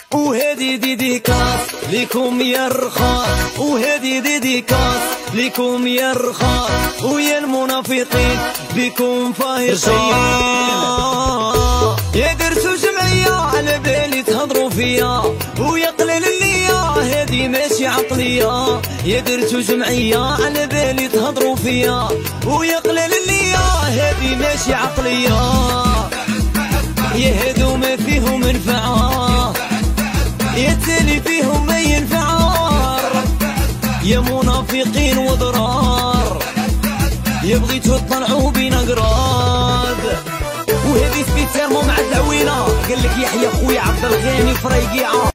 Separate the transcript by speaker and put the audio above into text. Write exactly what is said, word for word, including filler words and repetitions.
Speaker 1: وهذه ديديكاس ليكم يا الرخاص، وهذه ديديكاس ليكم يا الرخاص، ويا المنافقين بكم فايقين. يا درتو جمعية على بالي تهضروا فيا، ويا قليل الليا هذه ماشي عقلية. يا درتو جمعية على بالي تهضروا فيا، ويا قليل الليا هذه ماشي عقلية. يا هادو ما فيهم منفعة، يا تالي فيهم ما ينفعار. يا منافقين وضرار، يا بغيتو تطلعوا بينا قراد. وهذه سبيتيرمون مع العوينة، قالك يحيى خويا عبد الغني فريقيعة.